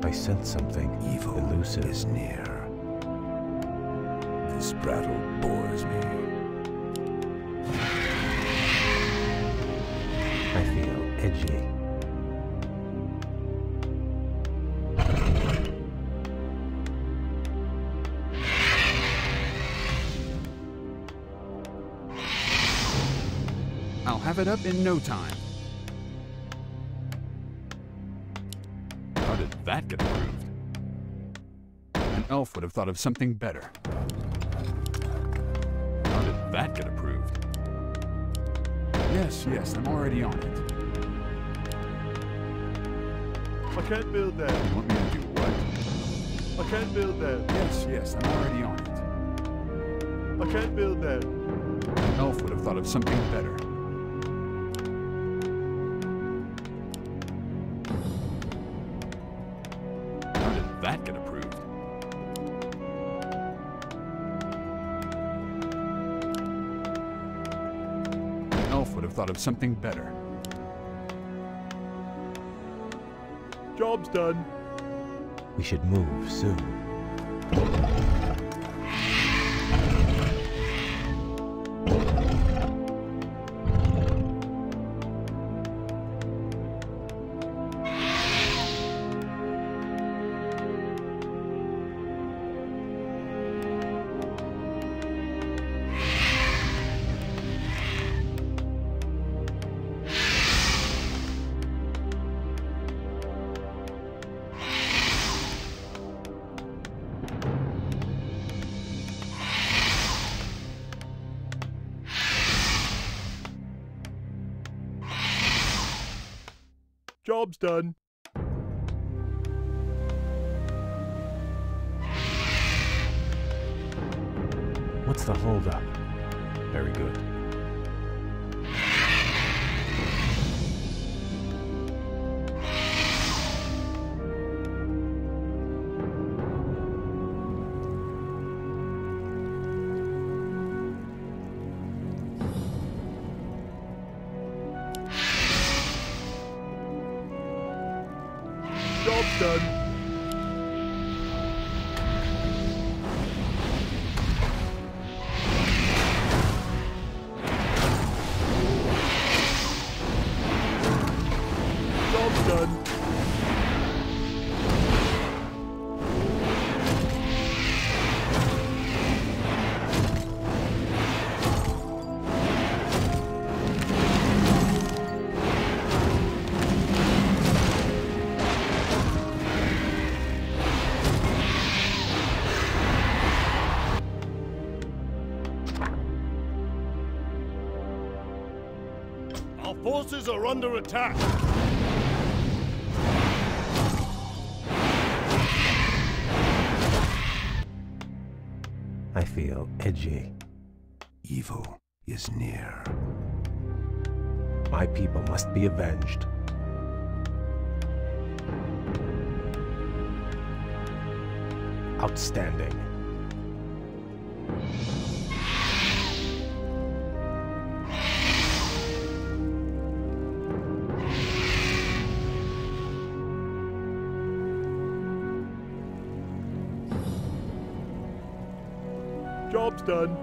I sense something Evil elusive. is near. This prattle bores me. I feel edgy. I'll have it up in no time. How did that get approved? An elf would have thought of something better. How did that get approved? Yes, I'm already on it. I can't build that. You want me to do what? I can't build that. Yes, I'm already on it. I can't build that. An elf would have thought of something better. How did that get approved? An elf would have thought of something better. Job's done. We should move soon. Job's done. What's the holdup? Very good. Job's done. Job's done. Our forces are under attack. I feel edgy. Evil is near. My people must be avenged. Outstanding. Job's done.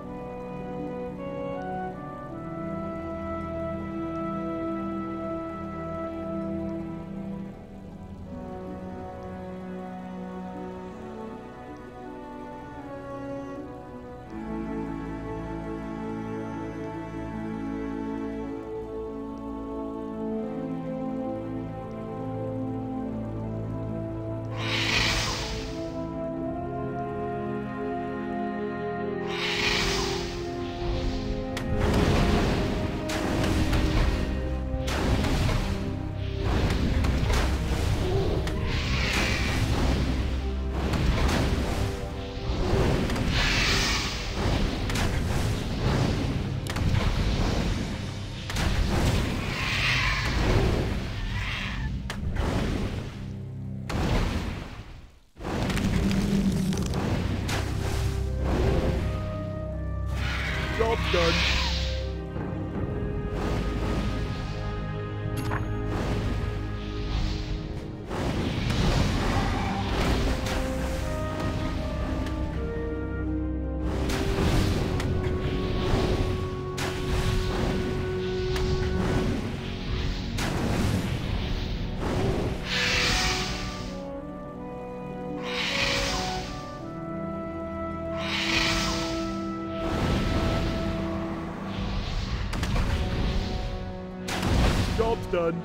Job's done. Job's done.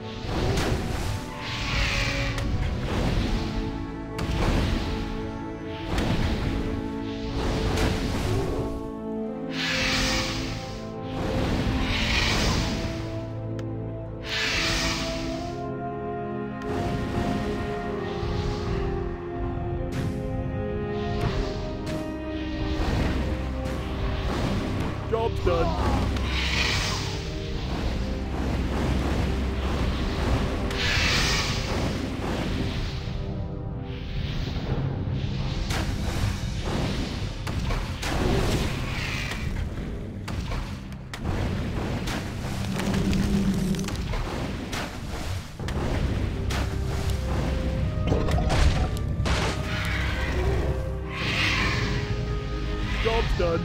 Job's done. Job's done.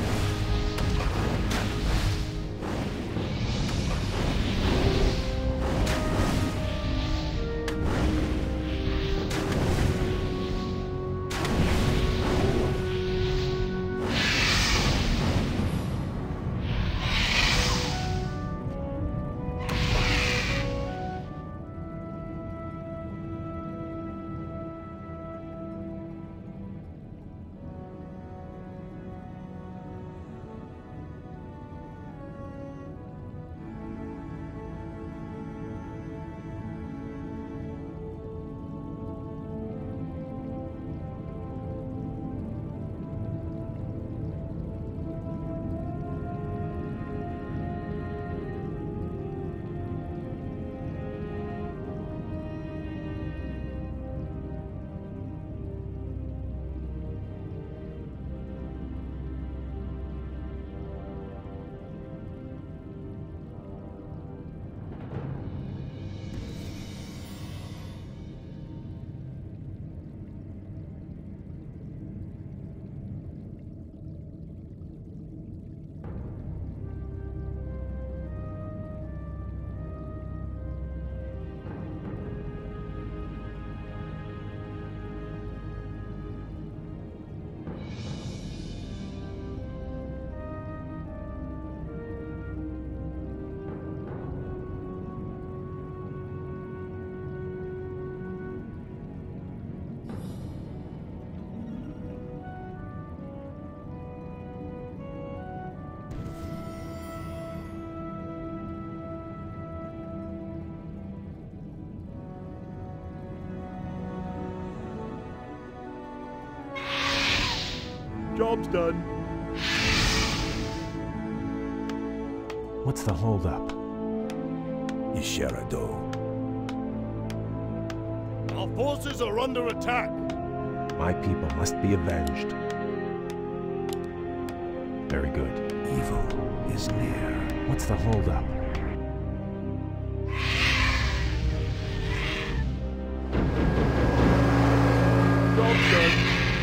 Job's done. What's the holdup? Isherado. Our forces are under attack. My people must be avenged. Very good. Evil is near. What's the holdup? Job's done.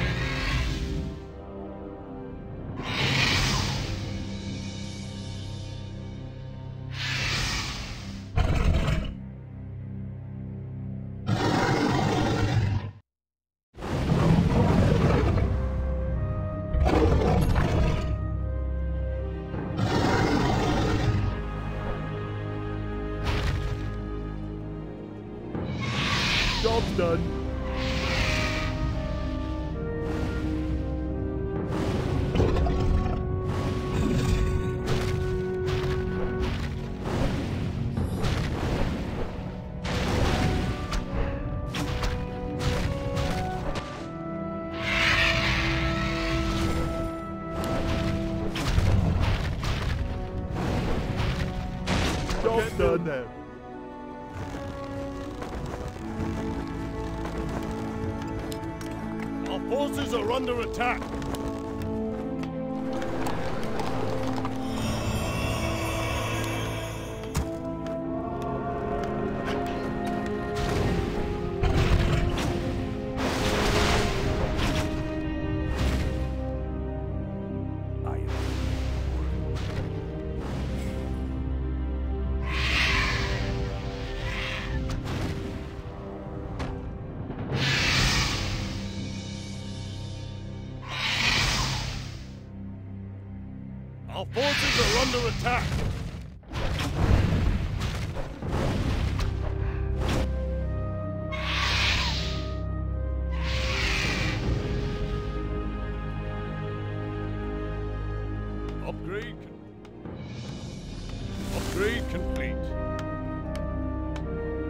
Job's done. Job's done. There. Our forces are under attack. Our forces are under attack.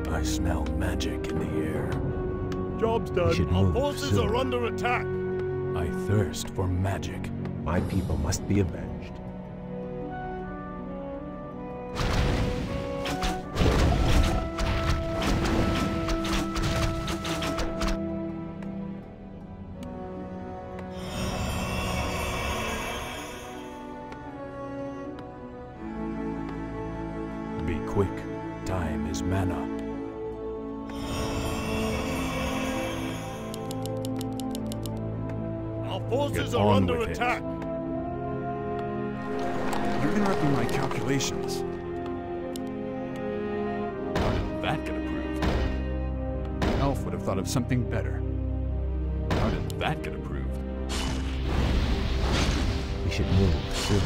I smell magic in the air. Job's We done. should Our move forces soon. are under attack. I thirst for magic. My people must be avenged. Be quick. Time is mana. Our forces Get are on under with it. attack. You're interrupting my calculations. How did that get approved? An elf would have thought of something better. How did that get approved? We should move soon.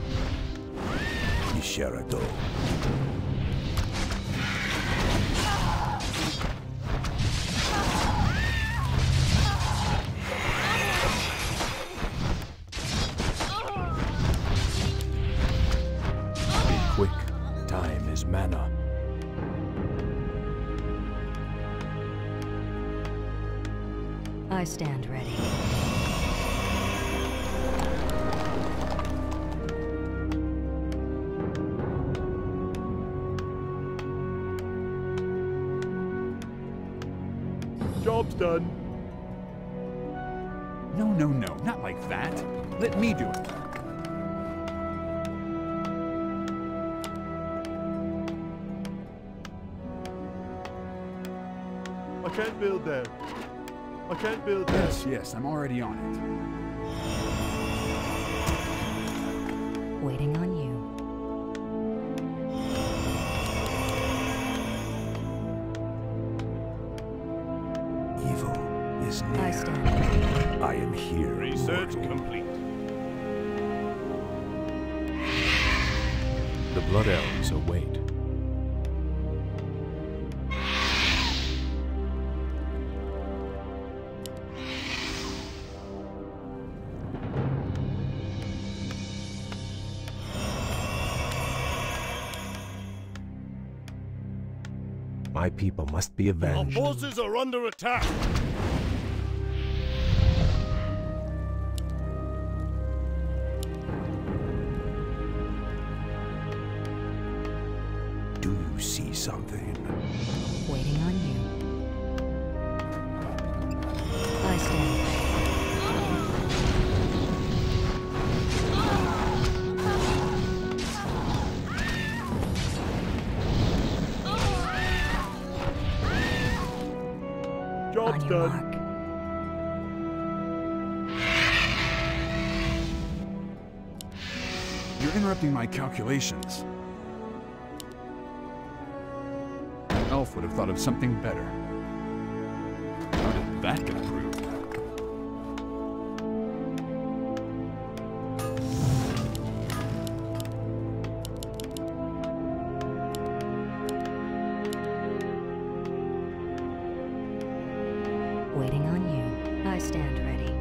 Isharado. Be quick. Time is mana. I stand ready. Job's done. No, no, no, not like that. Let me do it. I can't build there. I can't build there. Yes, yes, I'm already on Waiting on you. Evil is near. I stand ready. I am here. Research mortal. complete. The Blood Elves await. My people must be Our avenged. forces are under attack. Do you see something? Waiting on you. I stand ready. Job's On your done. mark. it. You're interrupting my calculations. An elf would have thought of something better. How did that get approved? Waiting on you. I stand ready.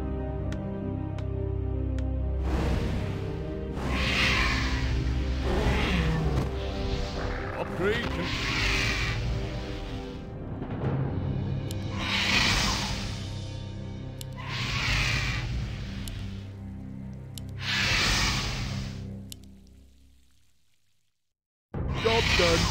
Upgrade complete. Job's done.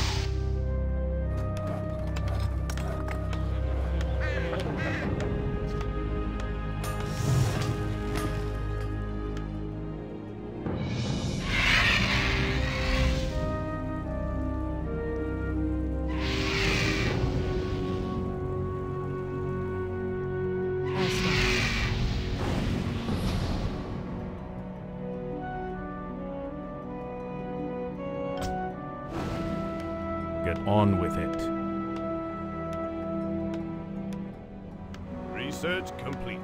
I stand ready. Get on with it. Research complete.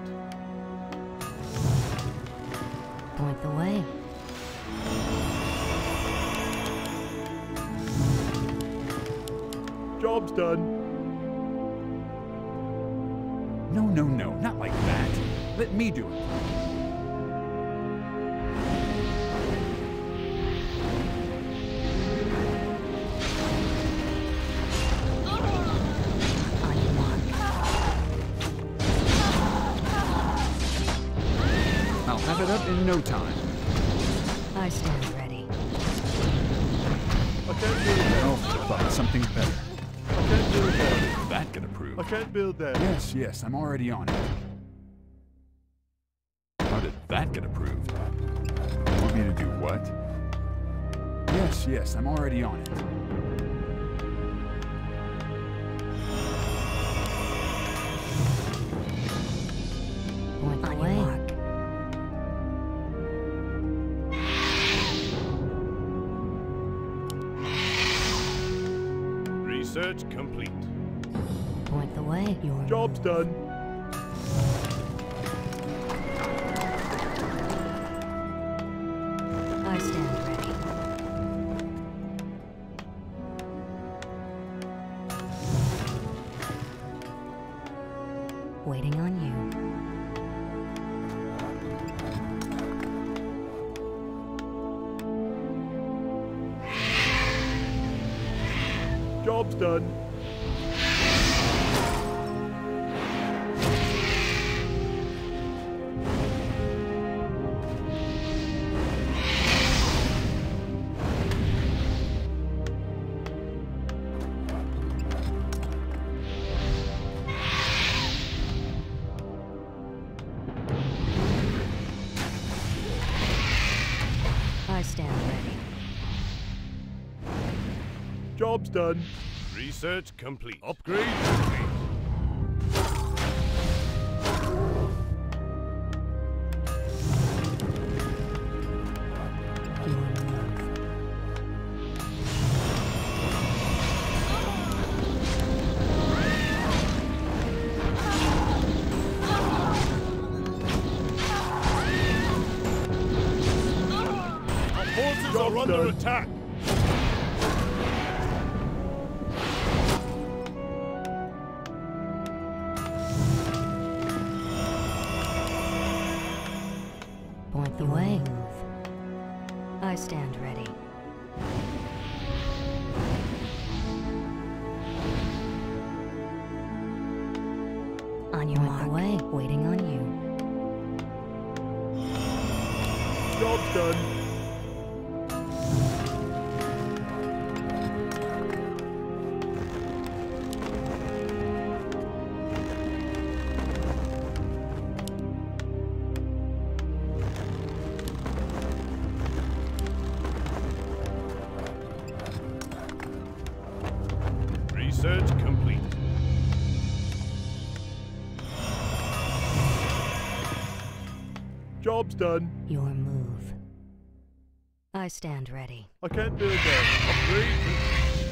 Point the way. Job's done. No, no, no, not like that. Let me do it. Have it up in no time. I stand ready. I can't build there. Elf would have thought of something better. I can't build there. How did that get approved? I can't build there. Yes, yes, I'm already on it. How did that get approved? You want me to do what? Yes, yes, I'm already on it. Point the On your way. mark. Research complete. Point the way. Your Job's done. I stand ready. Waiting on you. Job's done. I stand ready. Job's done. Research complete. Upgrade complete. Your move. Our forces are under attack. Point the way. I stand ready. on your Point mark. the way. Waiting on you. Job's done. Research complete. Job's done. Your move. I stand ready. I can't build that. Upgrade complete.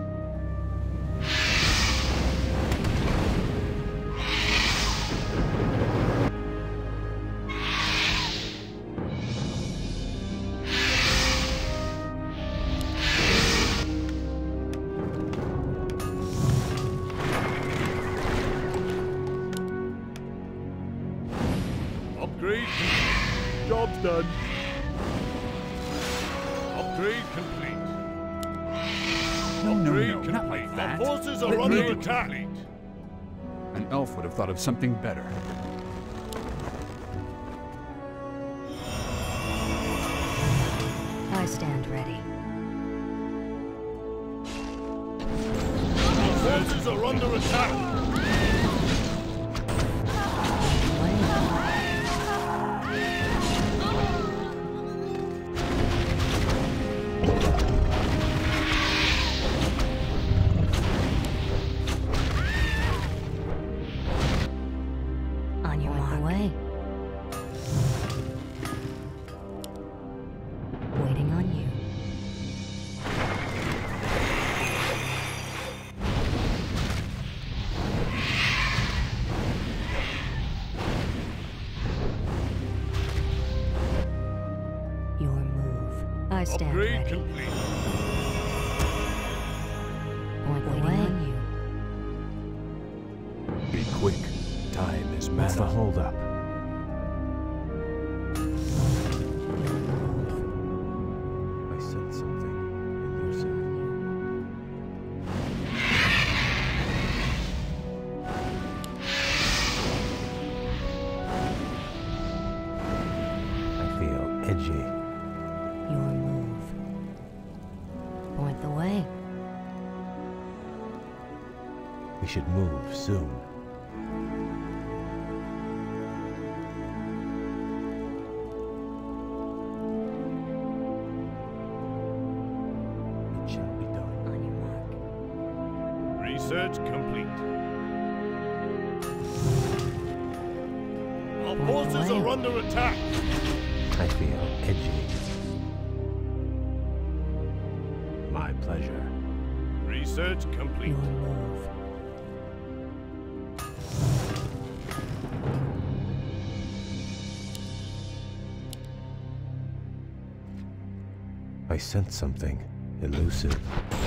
Upgrade complete. Job's done. Upgrade complete. No, Upgrade no, complete. not like that. Our forces are Let under me do it. attack. An elf would have thought of something better. I stand ready. Our forces are under attack. On your Point the mark. way. Waiting on you. Your move. I stand Upgrade ready. complete. Point the way. On you. Be quick. Time is matter. What's the holdup? I said something elusive. We should move soon. It shall be done. On your mark. Research complete. Our forces are under attack. I feel edgy. My pleasure. Research complete. Your move. I sense something elusive.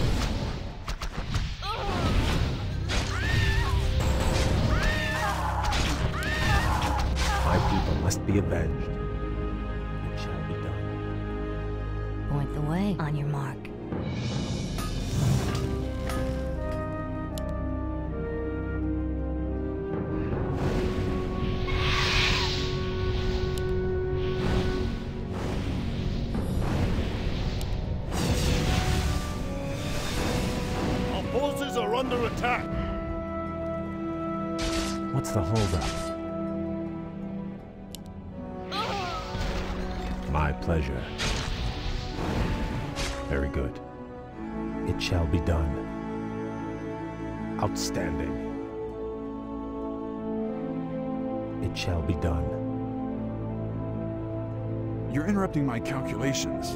My people must be avenged. It shall be done. Point the way. On your mark. Our forces are under attack. What's the holdup? My pleasure. Very good. It shall be done. Outstanding. It shall be done. You're interrupting my calculations.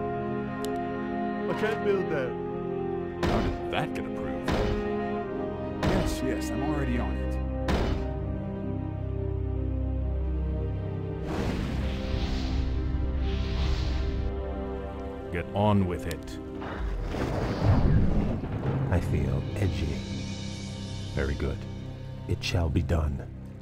I can't build there. How did that get approved? Yes, I'm already on it. Get on with it. I feel edgy. Very good. It shall be done.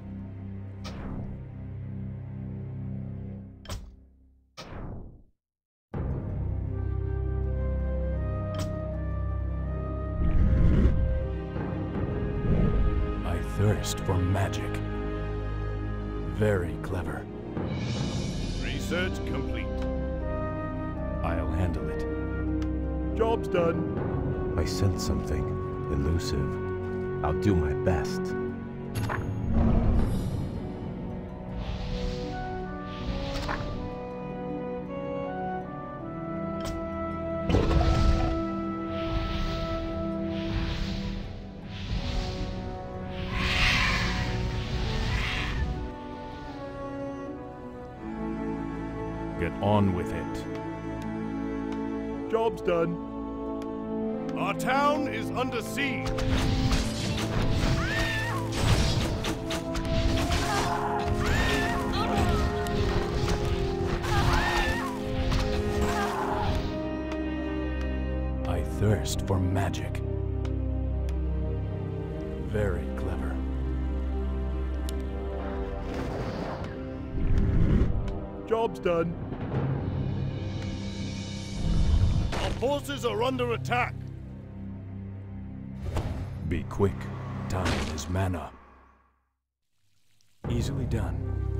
I thirst for magic. Very clever. Research complete. I'll handle it. Job's done. I sense something elusive. I'll do my best. Get on with it. Job's done. Our town is under siege. I thirst for magic. Very clever. Job's done. Our forces are under attack. Be quick. Time is mana. Easily done.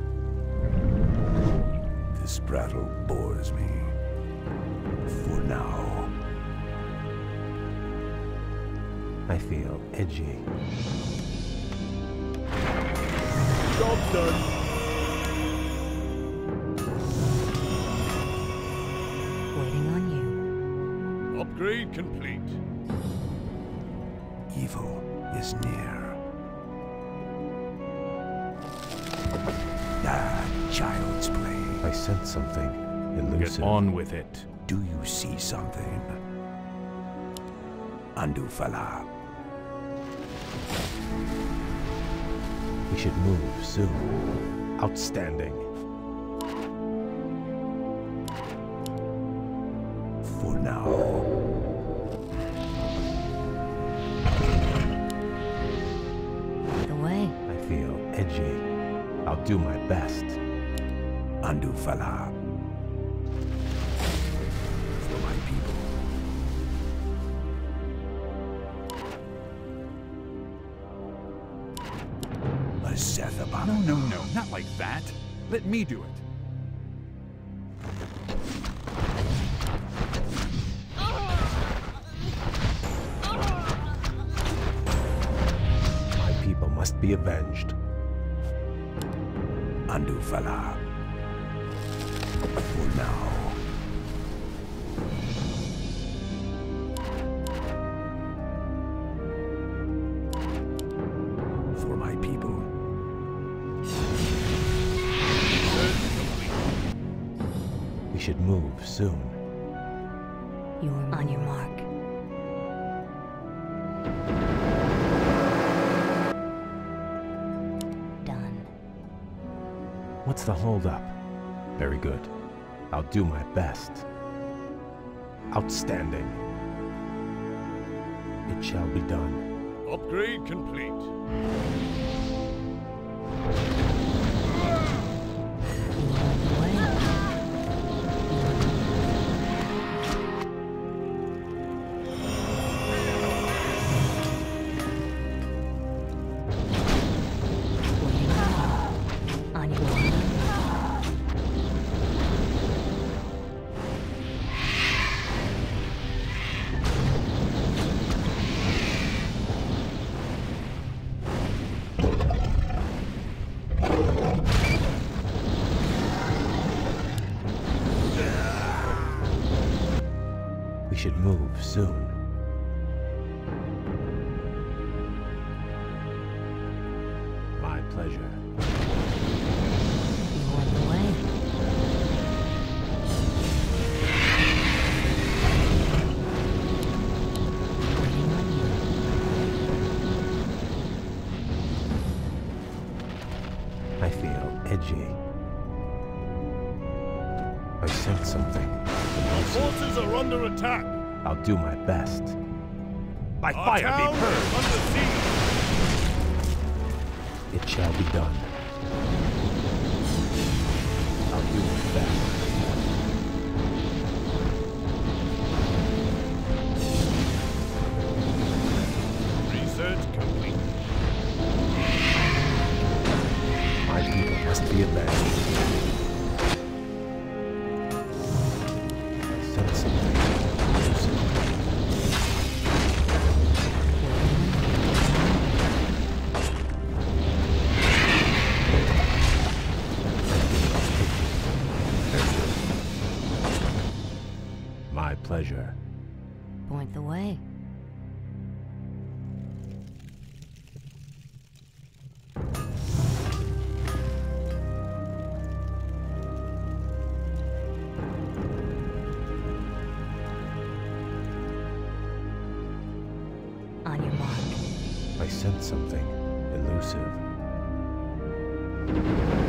This battle bores me. For now. I feel edgy. Job's done. Waiting on you. Upgrade complete. Evil is near. Child's play. I sense something elusive. Get on with it. Do you see something? Andufala. We should move soon. Outstanding. For now. The way. I feel edgy. I'll do my best. Andufala. For my people. A Zethabana. No, not like that. Let me do it. must be avenged. Undo Falar. For now. For my people. We should move soon. You're on your mark. Done. What's the holdup? Very good. I'll do my best. Outstanding. It shall be done. Upgrade complete. We should move soon. My pleasure. You're on the way. Waiting on you. I feel edgy. I sense something. Our forces are under attack. I'll do my best. By Our fire town be purged! is under siege. It shall be done. I'll do my best. Research complete. My people must be avenged. I sense something. My pleasure. Point the way. On your mark. I sense something elusive.